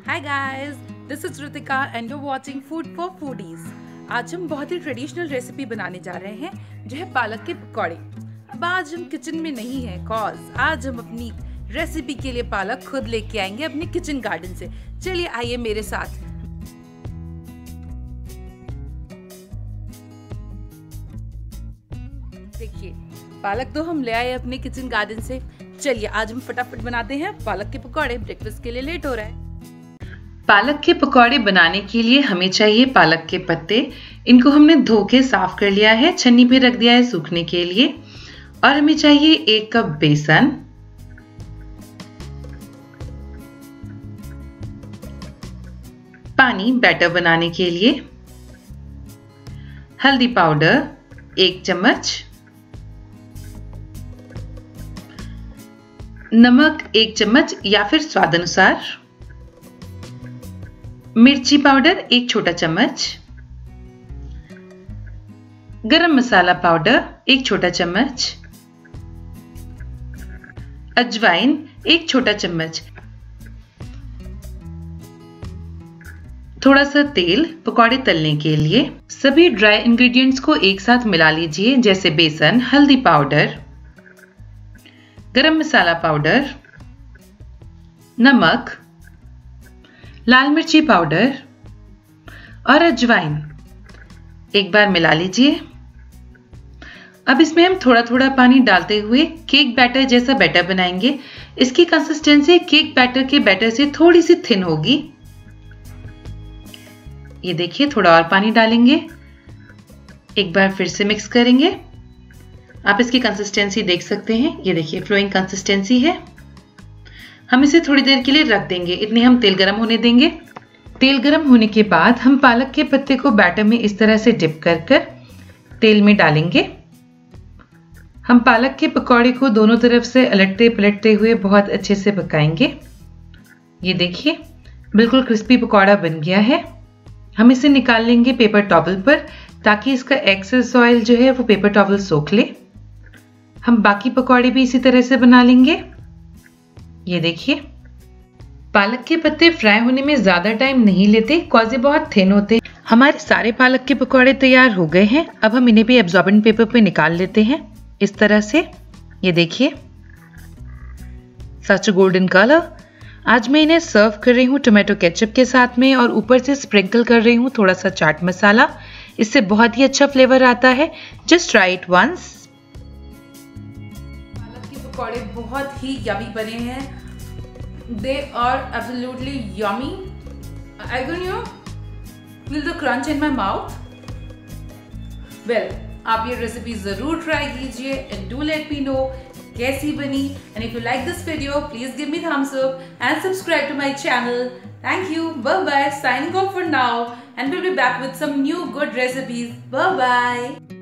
Hi guys, this is Ritika and you watching food for foodies. आज हम बहुत ही traditional recipe बनाने जा रहे हैं जो है पालक के पकौड़े। अब आज हम किचन में नहीं है कॉज आज हम अपनी रेसिपी के लिए पालक खुद लेके आएंगे अपने किचन गार्डन से। चलिए आइए मेरे साथ। देखिए पालक तो हम ले आए अपने किचन गार्डन से। चलिए आज हम फटाफट बनाते हैं पालक के पकौड़े। ब्रेकफास्ट के लिए लेट हो रहा है। पालक के पकौड़े बनाने के लिए हमें चाहिए पालक के पत्ते। इनको हमने धो के साफ कर लिया है, छन्नी पे रख दिया है सूखने के लिए। और हमें चाहिए 1 कप बेसन, पानी बैटर बनाने के लिए, हल्दी पाउडर 1 चम्मच, नमक 1 चम्मच या फिर स्वाद अनुसार, मिर्ची पाउडर 1 छोटा चम्मच, गरम मसाला पाउडर 1 छोटा चम्मच, अजवाइन 1 छोटा चम्मच, थोड़ा सा तेल पकौड़े तलने के लिए। सभी ड्राई इंग्रेडिएंट्स को एक साथ मिला लीजिए, जैसे बेसन, हल्दी पाउडर, गरम मसाला पाउडर, नमक, लाल मिर्ची पाउडर और अजवाइन। एक बार मिला लीजिए। अब इसमें हम थोड़ा थोड़ा पानी डालते हुए केक बैटर जैसा बैटर बनाएंगे। इसकी कंसिस्टेंसी केक बैटर के बैटर से थोड़ी सी थिन होगी। ये देखिए, थोड़ा और पानी डालेंगे, एक बार फिर से मिक्स करेंगे। आप इसकी कंसिस्टेंसी देख सकते हैं, ये देखिए फ्लोइंग कंसिस्टेंसी है। हम इसे थोड़ी देर के लिए रख देंगे। इतने हम तेल गरम होने देंगे। तेल गरम होने के बाद हम पालक के पत्ते को बैटर में इस तरह से डिप कर कर तेल में डालेंगे। हम पालक के पकौड़े को दोनों तरफ से अलटते पलटते हुए बहुत अच्छे से पकाएंगे। ये देखिए बिल्कुल क्रिस्पी पकौड़ा बन गया है। हम इसे निकाल लेंगे पेपर टॉवल पर, ताकि इसका एक्सेस ऑयल जो है वो पेपर टॉवल सोख ले। हम बाकी पकौड़े भी इसी तरह से बना लेंगे। ये देखिए पालक के पत्ते फ्राई होने में ज्यादा टाइम नहीं लेते, कॉज ये बहुत थिन होते हैं। हमारे सारे पालक के पकौड़े तैयार हो गए हैं। अब हम इन्हें भी एब्जॉर्बेंट पेपर पे निकाल लेते हैं इस तरह से। ये देखिए सच गोल्डन कलर। आज मैं इन्हें सर्व कर रही हूँ टोमेटो केचप के साथ में, और ऊपर से स्प्रिंकल कर रही हूँ थोड़ा सा चाट मसाला। इससे बहुत ही अच्छा फ्लेवर आता है। Just try it once. पालक के पकौड़े बहुत ही यमी बने हैं। They are absolutely yummy. I can feel the crunch in my mouth. Well, आप ये रेसिपी जरूर ट्राई कीजिए and do let me know कैसी बनी। And if you like this video, please give me thumbs up and subscribe to my channel. Thank you. Bye bye. Signing off for now, and we'll be back with some new good recipes. Bye bye.